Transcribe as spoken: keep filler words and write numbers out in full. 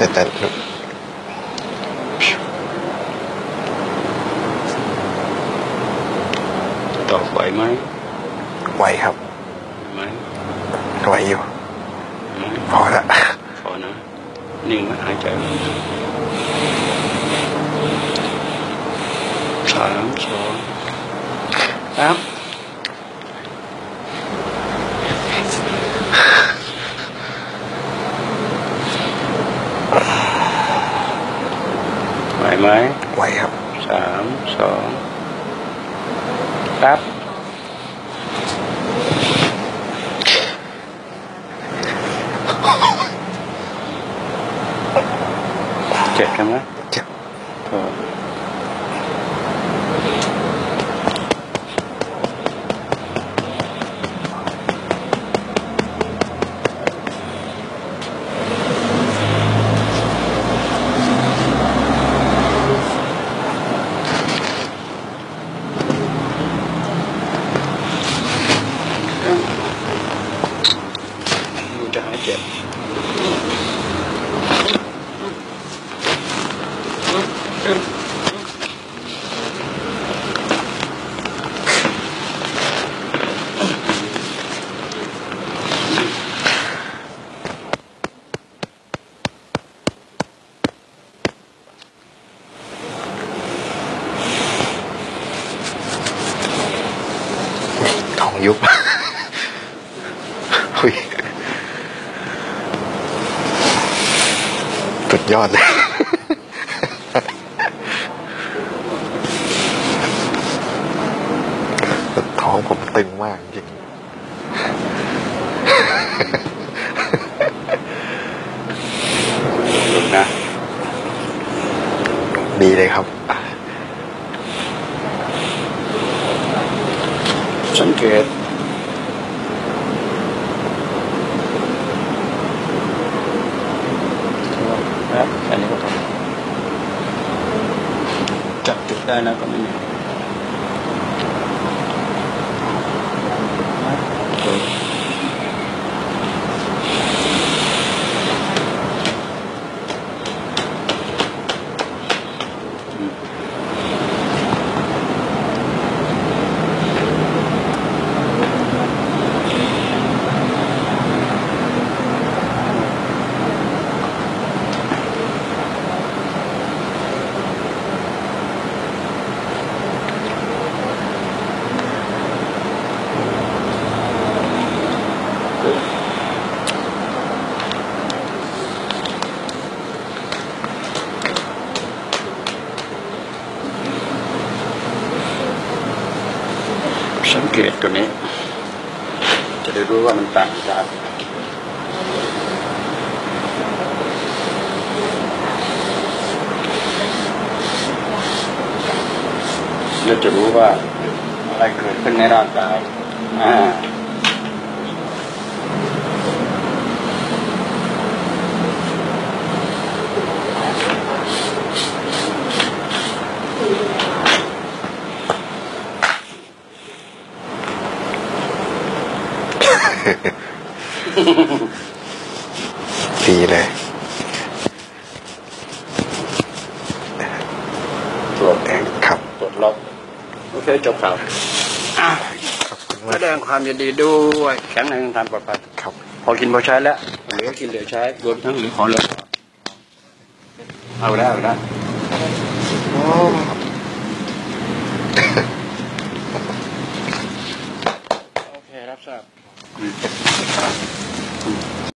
แต่แต่ต่อไหวไหมไหวครับไหมไหวอยู่พอละพอนะนิ่งไหมหายใจสามสองครับไหวไหมไหวครับสามสองครับเจ็บกันไหมเจ็บก็จะหายเจ็บท้องยุบเฮ้ยสุดยอดเลยท้องผมตึงมากจริงนะดีเลยครับสังเกตครับอันนี้ก็ทำจับจุดได้นะก็ไม่มีสังเกตตัวนี้จะได้รู้ว่ามันต่างจากเราจะรู้ว่าอะไรเกิดขึ้นในร่างกายอ่าดีเลยตรวจเองครับตรวจล็อกโอเคจบข่าวแสดงความยินดีด้วยแข็งแรงทางปลอดภัยครับพอกินพอใช้แล้วเหลือกินเหลือใช้รวมทั้งเหลือขอเหลือเอาได้เอาได้โอ้โอเครับทราบ